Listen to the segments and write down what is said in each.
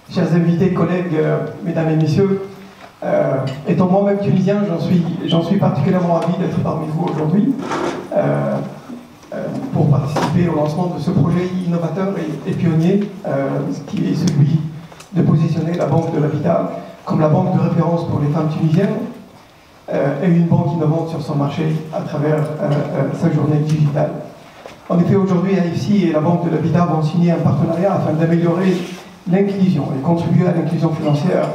chers invités, collègues, mesdames et messieurs, étant moi-même tunisien, j'en suis particulièrement ravi d'être parmi vous aujourd'hui pour participer au lancement de ce projet innovateur et pionnier, qui est celui de positionner la Banque de l'Habitat comme la banque de référence pour les femmes tunisiennes et une banque innovante sur son marché à travers sa journée digitale. En effet, aujourd'hui, AFC et la Banque de l'Habitat vont signer un partenariat afin d'améliorer l'inclusion et contribuer à l'inclusion financière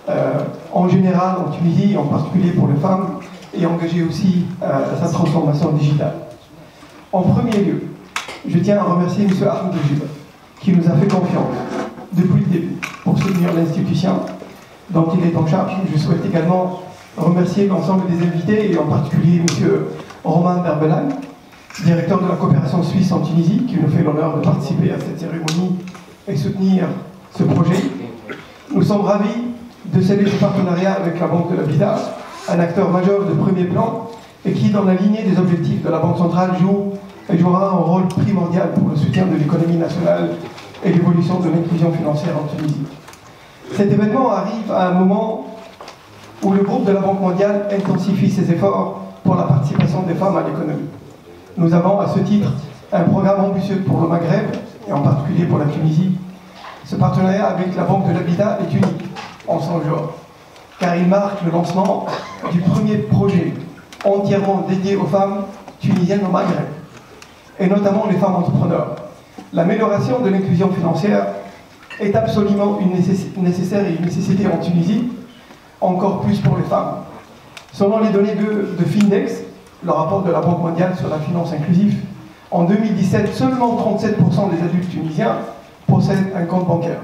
en général en Tunisie, en particulier pour les femmes, et engager aussi sa transformation digitale. En premier lieu, je tiens à remercier M. Ahmed Djib, qui nous a fait confiance depuis le début pour soutenir l'institution dont il est en charge. Je souhaite également remercier l'ensemble des invités, et en particulier M. Roman Berbelal, directeur de la coopération suisse en Tunisie, qui nous fait l'honneur de participer à cette cérémonie et soutenir ce projet. Nous sommes ravis de sceller ce partenariat avec la Banque de l'Habitat, un acteur majeur de premier plan et qui, dans la lignée des objectifs de la Banque centrale, jouera un rôle primordial pour le soutien de l'économie nationale et l'évolution de l'inclusion financière en Tunisie. Cet événement arrive à un moment où le groupe de la Banque mondiale intensifie ses efforts pour la participation des femmes à l'économie. Nous avons à ce titre un programme ambitieux pour le Maghreb, et en particulier pour la Tunisie. Ce partenariat avec la Banque de l'Habitat est unique en son genre, car il marque le lancement du premier projet entièrement dédié aux femmes tunisiennes au Maghreb, et notamment les femmes entrepreneurs. L'amélioration de l'inclusion financière est absolument nécessaire et une nécessité en Tunisie, encore plus pour les femmes. Selon les données de Findex, le rapport de la Banque mondiale sur la finance inclusive, en 2017, seulement 37% des adultes tunisiens possèdent un compte bancaire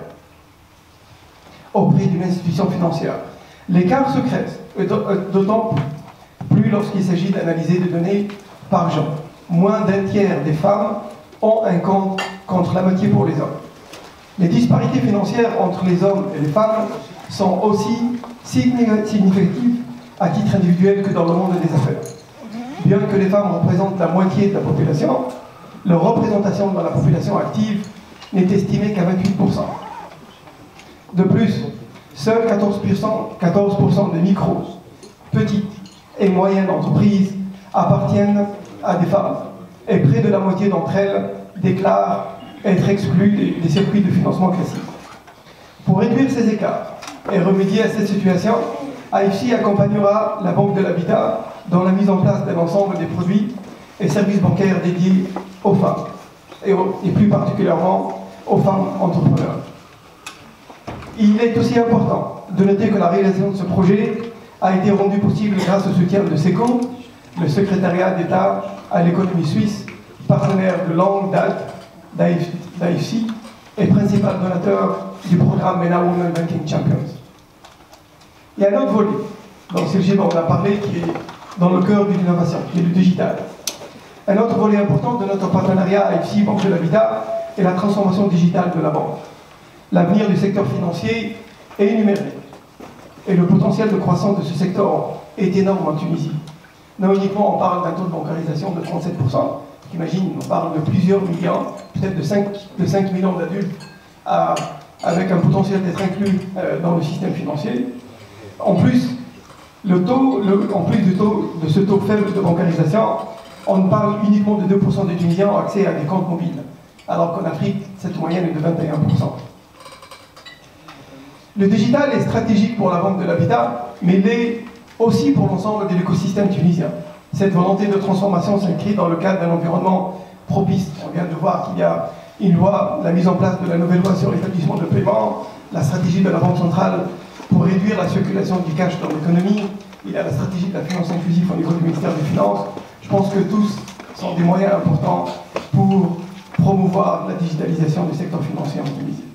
auprès d'une institution financière. L'écart se creuse, d'autant plus lorsqu'il s'agit d'analyser des données par genre. Moins d'un tiers des femmes ont un compte contre la moitié pour les hommes. Les disparités financières entre les hommes et les femmes sont aussi significatives à titre individuel que dans le monde des affaires. Bien que les femmes représentent la moitié de la population, leur représentation dans la population active n'est estimée qu'à 28%. De plus, seuls 14% des micros, petites et moyennes entreprises appartiennent à des femmes, et près de la moitié d'entre elles déclarent être exclues des circuits de financement classiques. Pour réduire ces écarts et remédier à cette situation, AFC accompagnera la Banque de l'Habitat dans la mise en place d'un ensemble des produits et services bancaires dédiés aux femmes, et plus particulièrement aux femmes entrepreneurs. Il est aussi important de noter que la réalisation de ce projet a été rendue possible grâce au soutien de SECO, le secrétariat d'État à l'économie suisse, partenaire de longue date d'AFC et principal donateur du programme MENA Women Banking Champions. Il y a un autre volet dont Serge on a parlé, qui est dans le cœur de l'innovation, qui est le digital. Un autre volet important de notre partenariat AFC Banque de l'Habitat est la transformation digitale de la banque. L'avenir du secteur financier est numérique et le potentiel de croissance de ce secteur est énorme en Tunisie. Non uniquement on parle d'un taux de bancarisation de 37%, j'imagine on parle de plusieurs millions, peut-être de 5 millions d'adultes avec un potentiel d'être inclus dans le système financier. En plus, de ce taux faible de bancarisation, on parle uniquement de 2% des Tunisiens ont accès à des comptes mobiles, alors qu'en Afrique, cette moyenne est de 21%. Le digital est stratégique pour la Banque de l'Habitat, mais l'est aussi pour l'ensemble de l'écosystème tunisien. Cette volonté de transformation s'inscrit dans le cadre d'un environnement propice. On vient de voir qu'il y a une loi, la mise en place de la nouvelle loi sur l'établissement de paiement, la stratégie de la Banque centrale pour réduire la circulation du cash dans l'économie, il y a la stratégie de la finance inclusive au niveau du ministère des Finances. Je pense que tous sont des moyens importants pour promouvoir la digitalisation du secteur financier en Tunisie.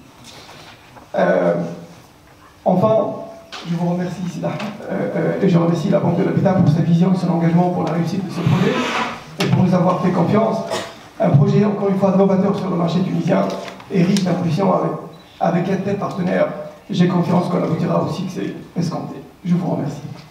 Enfin, je vous remercie et je remercie la Banque de l'Habitat pour sa vision et son engagement pour la réussite de ce projet et pour nous avoir fait confiance. Un projet, encore une fois, novateur sur le marché tunisien et riche d'ambition avec un tel partenaire. J'ai confiance qu'on aboutira au succès escompté. Je vous remercie.